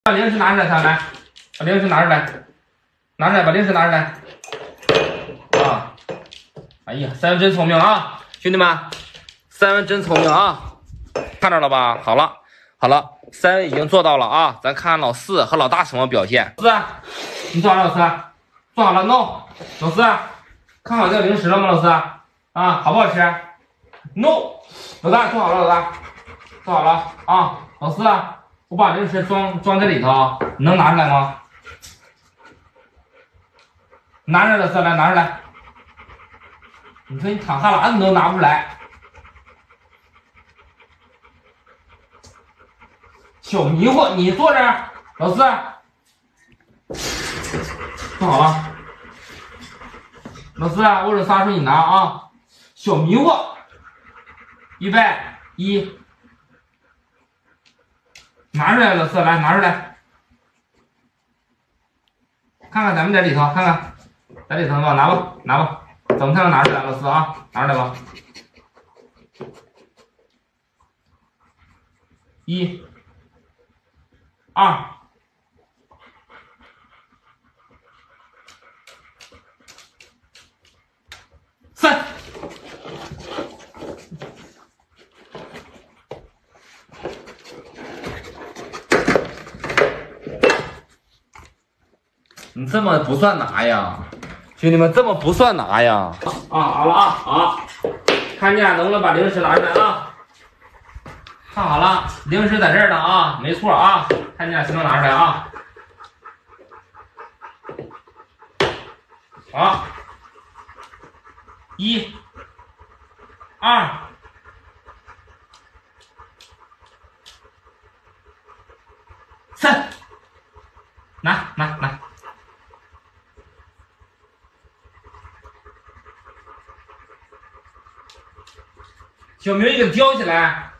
把零食拿出来，来，把零食拿出来，把零食拿出来。啊！哎呀，三文真聪明啊，兄弟们，三文真聪明啊！看着了吧？好了，三文已经做到了啊，咱看看老四和老大什么表现。老四，你做好了，老四，做好了 ，no。老四，看好这个零食了吗？老四啊，好不好吃 ？no。老大做好了，老大做好了啊。老四，我把零食装这里头，你能拿出来吗？拿出来，老四来，拿出来。你说你淌哈喇子你都拿不出来，小迷糊，你坐这儿，老四，做好了。老四，我数3声你拿啊，小迷糊，预备1，拿出来，老四来拿出来，看看咱们在里头，看看在里头吧，拿吧。怎么才能拿出来，老四啊？拿出来吧。1、2、3。你这么不算拿呀？兄弟们，这么不算拿呀！好了啊，好，看见能不能把零食拿出来啊？看好了，零食在这儿呢啊，没错啊，看见谁能拿出来啊？好，1、2、3，拿。小明，你给它叼起来。